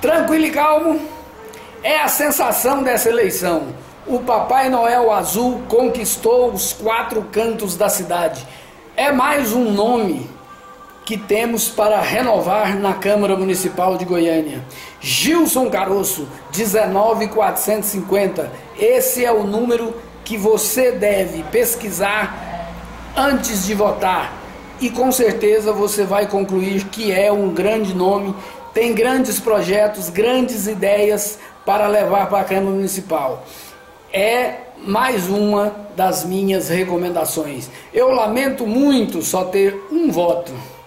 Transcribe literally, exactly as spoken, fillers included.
Tranquilo e calmo é a sensação dessa eleição. O Papai Noel Azul conquistou os quatro cantos da cidade. É mais um nome que temos para renovar na Câmara Municipal de Goiânia. Gilson Caroço, dezenove mil quatrocentos e cinquenta. Esse é o número que você deve pesquisar antes de votar. E com certeza você vai concluir que é um grande nome, tem grandes projetos, grandes ideias para levar para a Câmara Municipal. É mais uma das minhas recomendações. Eu lamento muito só ter um voto.